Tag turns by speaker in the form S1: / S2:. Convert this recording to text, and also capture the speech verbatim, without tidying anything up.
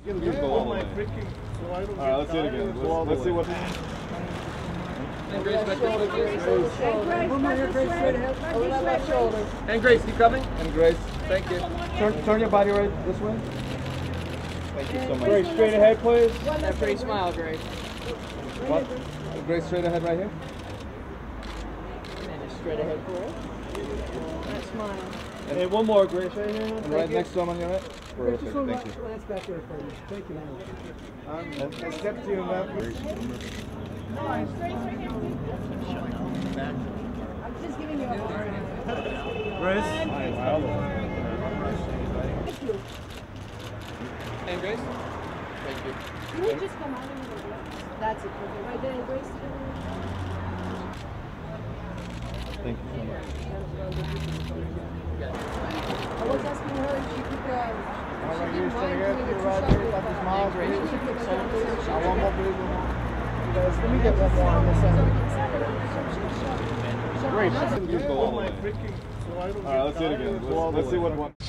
S1: You can just go all the way. Alright, let's do it again. Let's, let's see what.
S2: And Grace, back shoulder.
S3: Over that left shoulder.
S2: And Grace, keep coming.
S1: And Grace.
S2: Thank you.
S1: Turn, turn your body right this way. Thank you so much.
S3: Grace, straight ahead, please.
S2: That pretty smile, Grace.
S1: What? Grace, straight ahead right here.
S3: And just straight ahead for us. That smile. And, and one more, Grace, right here.
S1: And right next to him on your right. Perfect.
S3: Thank
S1: Thank
S3: you.
S1: you.
S3: That's back there for you. Thank you, man.
S1: Um, and, and step to your left.
S4: I'm just giving you a hard time.
S3: Grace.
S4: Thank you.
S2: And Grace. Thank you.
S4: Can you just come out a little bit? That's it. Perfect. Right there, Grace.
S1: Thank you so much.
S4: I was asking her if she could. Uh,
S1: All right,
S4: she
S1: you're
S4: didn't
S1: standing
S4: mind
S1: here.
S4: doing a
S1: You're right
S4: two-shot
S1: here.
S4: with,
S1: Got the
S4: uh,
S1: smile.
S4: Grace.
S1: Please.
S4: She could
S1: Some,
S4: do
S1: please.
S4: a
S1: I want more, please. You guys, let me get one more on this end. Great. You can just go all the way. Alright, let's do it again. Let's, let's see what one.